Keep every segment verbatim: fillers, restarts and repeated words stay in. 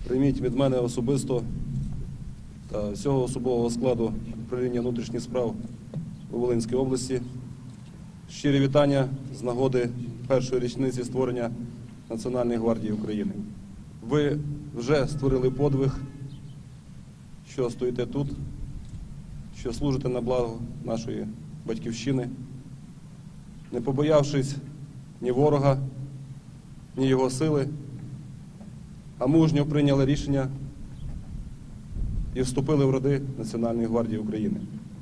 Прийміть від мене особисто та всього особового складу управління внутрішніх справ у Волинській області щирі вітання з нагоди першої річниці створення Національної гвардії України. Ви вже створили подвиг, що стоїте тут, що служите на благо нашої батьківщини, не побоявшись ні ворога, ні його сили, а мужньо прийняли рішення і вступили в ряди Національної гвардії України.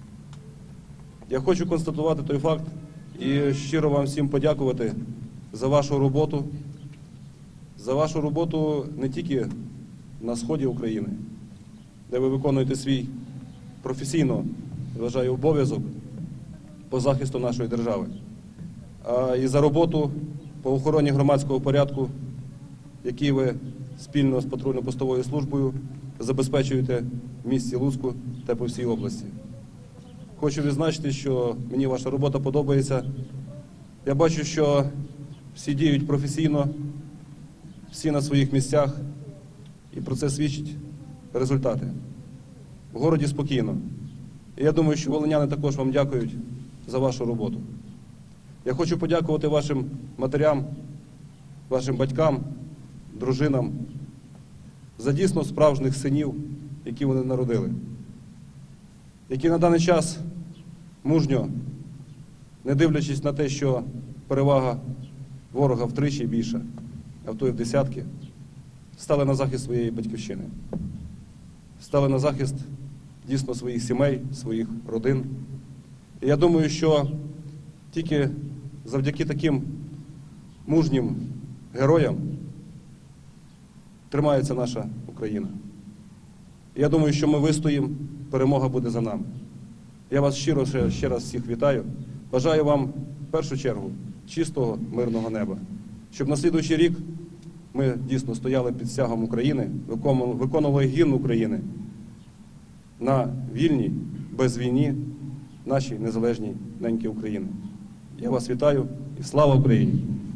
Я хочу констатувати той факт і щиро вам всім подякувати за вашу роботу, за вашу роботу не тільки на сході України, де ви виконуєте свій професійно, вважаю, обов'язок по захисту нашої держави, а і за роботу по охороні громадського порядку, який ви спільно з патрульно-постовою службою забезпечуєте в місті Луцьку та по всій області. Хочу відзначити, що мені ваша робота подобається. Я бачу, що всі діють професійно, всі на своїх місцях, і про це свідчать результати. В городі спокійно. І я думаю, що волиняни також вам дякують за вашу роботу. Я хочу подякувати вашим матерям, вашим батькам, дружинам за дійсно справжніх синів, які вони народили, які на даний час мужньо, не дивлячись на те, що перевага ворога втричі більша, а в то й в десятки, стали на захист своєї батьківщини, стали на захист дійсно своїх сімей, своїх родин. І я думаю, що тільки завдяки таким мужнім героям тримається наша Україна. І я думаю, що ми вистоїмо, перемога буде за нами. Я вас щиро ще, ще раз всіх вітаю. Бажаю вам в першу чергу чистого, мирного неба. Щоб на слідуючий рік ми дійсно стояли під стягом України, виконували гімн України на вільній, без війні, нашій незалежній неньки України. Я вас вітаю і слава Україні!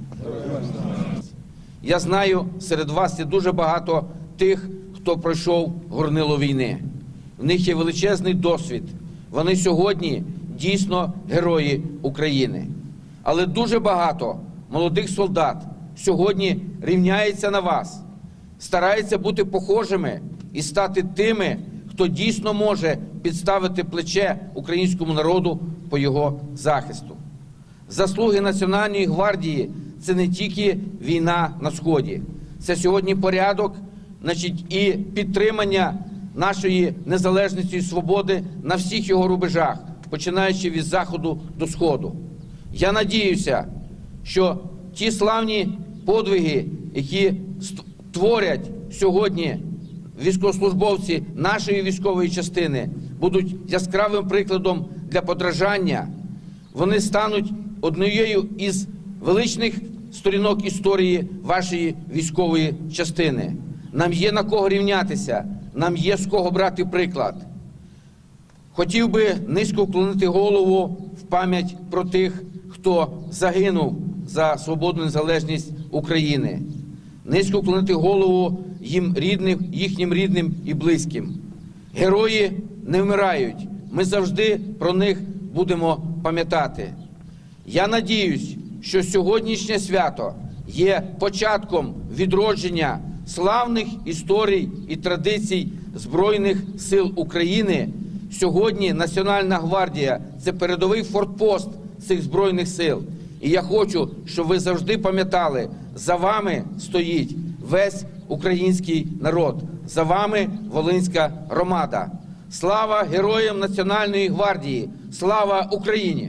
Я знаю, серед вас є дуже багато тих, хто пройшов горнило війни. В них є величезний досвід. Вони сьогодні дійсно герої України. Але дуже багато молодих солдат сьогодні рівняється на вас, стараються бути похожими і стати тими, хто дійсно може підставити плече українському народу по його захисту. Заслуги Національної гвардії – це не тільки війна на Сході. Це сьогодні порядок, значить, і підтримання нашої незалежності і свободи на всіх його рубежах, починаючи від Заходу до Сходу. Я надіюся, що ті славні подвиги, які творять сьогодні військовослужбовці нашої військової частини, будуть яскравим прикладом для подражання. Вони стануть однією із величних сторінок історії вашої військової частини. Нам є на кого рівнятися, нам є з кого брати приклад. Хотів би низько вклонити голову в пам'ять про тих, хто загинув за свободну незалежність України. Низько вклонити голову їм рідним, їхнім рідним і близьким. Герої не вмирають, ми завжди про них будемо пам'ятати. Я надіюсь, що сьогоднішнє свято є початком відродження славних історій і традицій Збройних сил України. Сьогодні Національна гвардія – це передовий фортпост цих Збройних сил. І я хочу, щоб ви завжди пам'ятали, за вами стоїть весь український народ, за вами Волинська громада. Слава героям Національної гвардії! Слава Україні!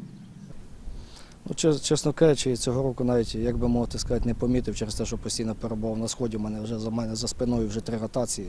Ну, чесно кажучи, цього року навіть, як би мовити сказати, не помітив через те, що постійно перебував на Сході. У мене вже за мене за спиною вже три ротації.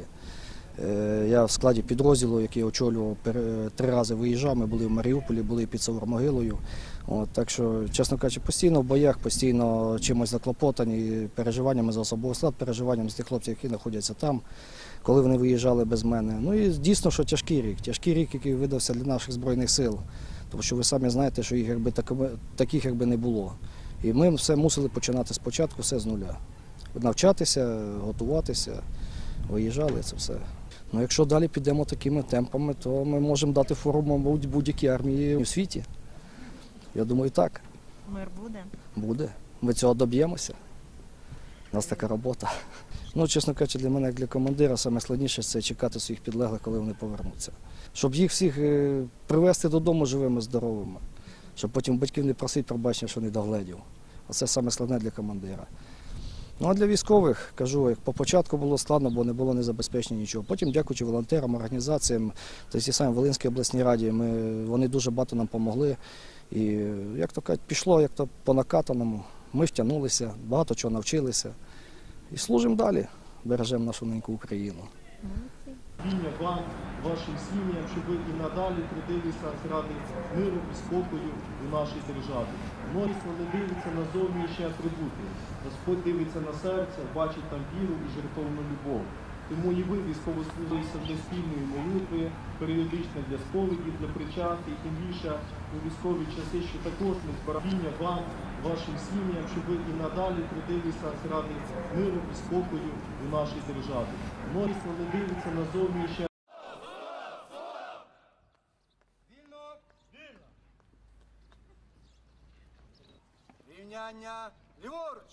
Я в складі підрозділу, який очолював, три рази виїжджав. Ми були в Маріуполі, були під Савромогилою. От, так що, чесно кажучи, постійно в боях, постійно чимось заклопотані, переживаннями за особовий склад, переживаннями з тих хлопців, які знаходяться там, коли вони виїжджали без мене. Ну і дійсно, що тяжкий рік. Тяжкий рік, який видався для наших Збройних сил. Тому що ви самі знаєте, що їх якби таких якби не було. І ми все мусили починати спочатку, все з нуля. Навчатися, готуватися. виїжджали, це все. Ну, якщо далі підемо такими темпами, то ми можемо дати фору, мабуть, будь-якій армії у світі. Я думаю, так. Мир буде? Буде. Ми цього доб'ємося. У нас така робота. Ну, чесно кажучи, для мене, як для командира, найскладніше – це чекати своїх підлеглих, коли вони повернуться. Щоб їх всіх е, привезти додому живими, здоровими. Щоб потім батьків не просити пробачення, що не догледів. Оце саме складне для командира. Ну, а для військових, кажу, як по початку було складно, бо не було незабезпечення нічого. Потім, дякуючи волонтерам, організаціям, та й самій Волинській обласній раді, ми, вони дуже багато нам допомогли. І, як то кажуть, пішло як то по накатаному. Ми втягнулися, багато чого навчилися. І служимо далі, бережемо нашу неньку Україну. Віння вам, вашим сім'ям, щоб ви і надалі трудилися заради миру і спокою у нашій державі. Множество не дивиться на зовнішні атрибути. Господь дивиться на серце, бачить там віру і жертовну любов. Тому і ви військовослужбовці для спільної молитви, періодично для сповіді, для причастя, і тим більше у військові часи, що також ми збираємо вам, вашим сім'ям, щоб ви і надалі трудилися заради миру і спокою у нашій державі. Множество не дивиться на зовнішні. Вільно! Вільно! Рівняння ліворуч!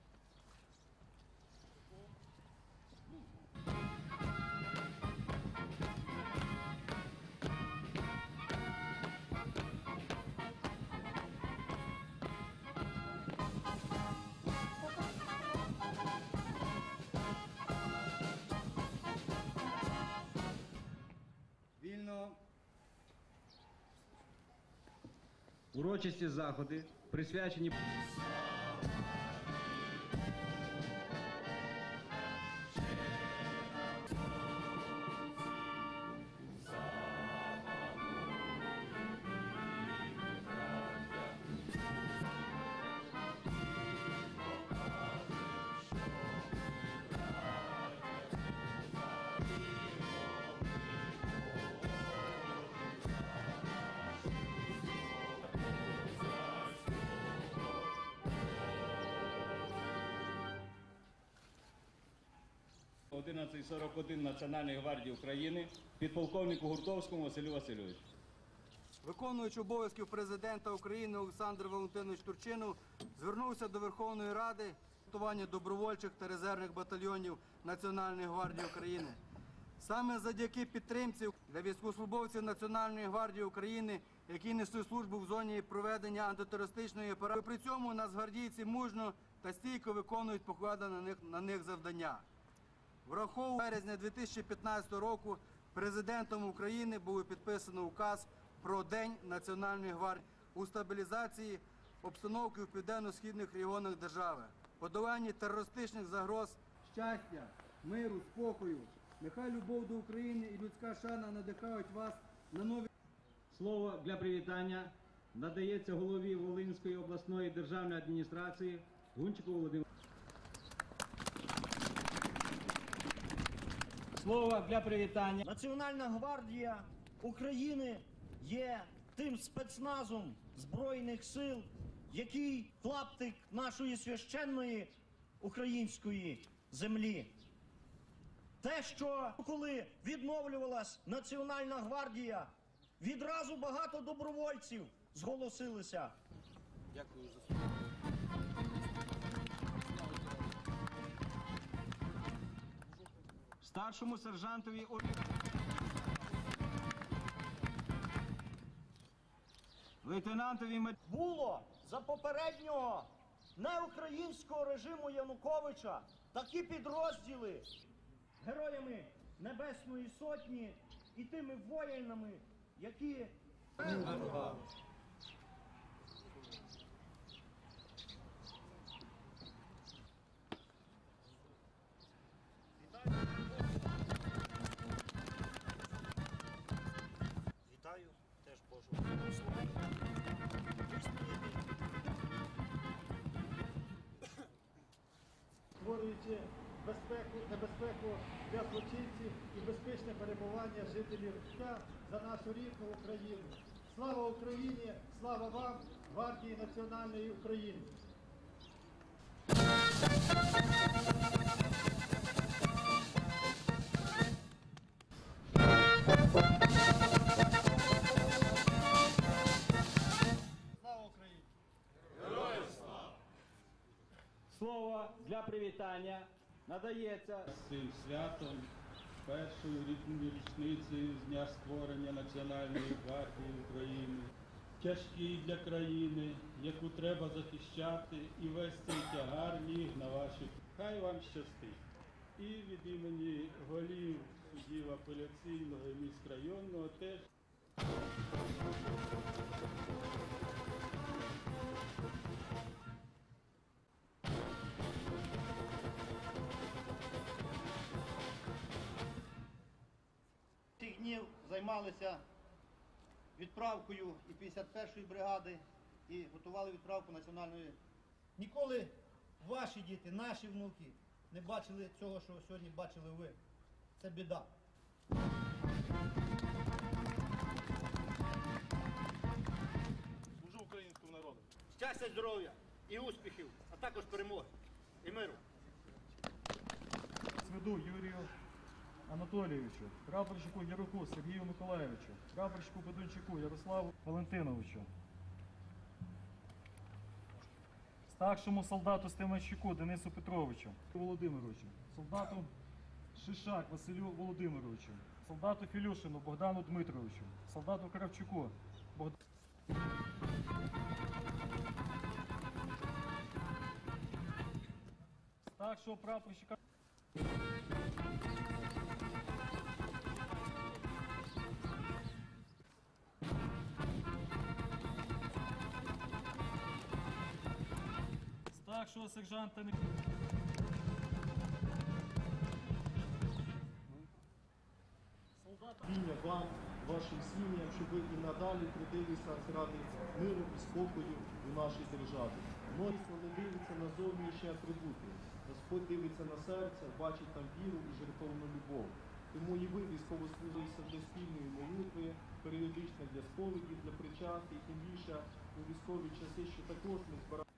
Вільно! Урочисті заходи, присвячені одинадцять сорок один Національної гвардії України підполковнику Гуртовському Василю Васильовичу. Виконуючи обов'язків президента України Олександр Валентинович Турчинов звернувся до Верховної Ради готування добровольчих та резервних батальйонів Національної гвардії України. Саме завдяки підтримці для військовослужбовців Національної гвардії України, які несуть службу в зоні проведення антитерористичної операції. При цьому нацгвардійці мужньо та стійко виконують покладені на них, на них завдання. Враховуючи березня дві тисячі п'ятнадцятого року президентом України було підписано указ про День Національної гвардії у стабілізації обстановки в південно-східних регіонах держави, подоланні терористичних загроз, щастя, миру, спокою. Нехай любов до України і людська шана надихають вас на нові. слово для привітання надається голові Волинської обласної державної адміністрації Гунчику Володимиру. Слово для привітання. Національна гвардія України є тим спецназом Збройних сил, який клаптик нашої священної української землі. Те, що коли відновлювалась Національна гвардія, відразу багато добровольців зголосилися. Дякую за слово. Старшому сержантові лейтенантові Мед... Було за попереднього неукраїнського режиму Януковича такі підрозділи героями Небесної Сотні і тими воїнами, які... Вітаю, теж Божого благословення. Створюючи безпеку, небезпеку для злочинців і безпечне перебування жителів та за нашу рідну Україну. Слава Україні! Слава вам, Гвардії Національної України! Слово для привітання надається З цим святом, першою рі- річницею з дня створення Національної гвардії України, тяжкий для країни, яку треба захищати, і весь цей тягар ліг на ваші. Хай вам щастить. І від імені голів судів апеляційного і міськрайонного теж. Цих днів займалися відправкою і п'ятдесят першої бригади, і готували відправку національної. Ніколи ваші діти, наші внуки не бачили цього, що сьогодні бачили ви. Це біда. Служу українському народу. Щастя, здоров'я і успіхів, а також перемоги і миру. Свиду Юрію Анатолійовичу, прапорщику Яруку Сергію Миколаєвичу, прапорщику Бедунчику Ярославу Валентиновичу, старшому солдату Стеманчуку Денису Петровичу Володимировичу, солдату Шишак Василю Володимировичу, солдату Філюшину Богдану Дмитровичу, солдату Кравчуку Богдану. Старшого прапорщика старшого сержанта Ник- Віння вам, вашим сім'ям, щоб ви і надалі трудилися заради миру і спокою у нашій державі. Множество не дивиться на зовнішні атрибути. Господь дивиться на серце, бачить там віру і жертовну любов. Тому і ви військовослужбовці для спільної молитви, періодично для сповіді, для причастя, і тим більше у військові часи, що також ми збираємо.